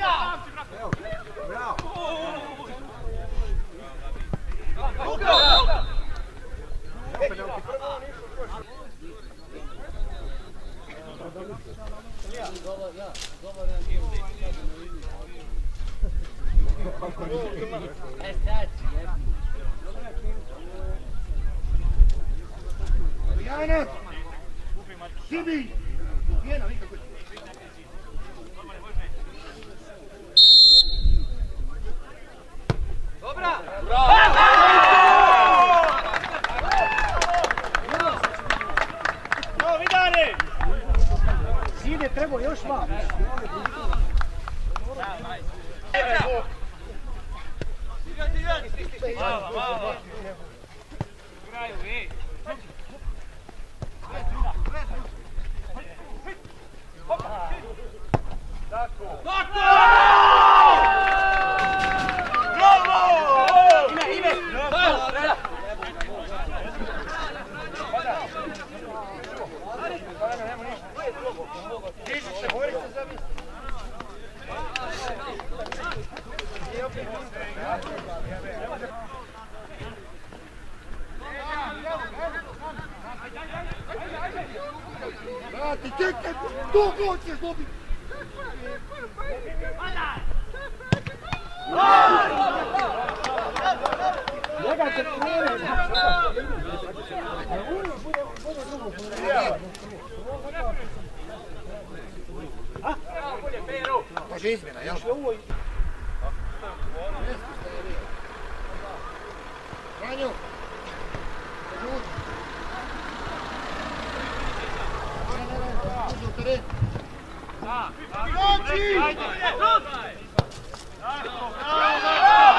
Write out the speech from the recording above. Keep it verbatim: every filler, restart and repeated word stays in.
Jana! Sibi! Jena, nikako. Dobra! Bravo! No, Vidane! Sine, treba još malo. Mala, mala. Kraju, ej. Tako! Tako! Bravo! Ime, ime! Diži se, bori se za mjesto. Brati, čekaj, tu gol ćeš dobiti. Njega će prije. Može izmjena, jel? Vanju! Da, da, da,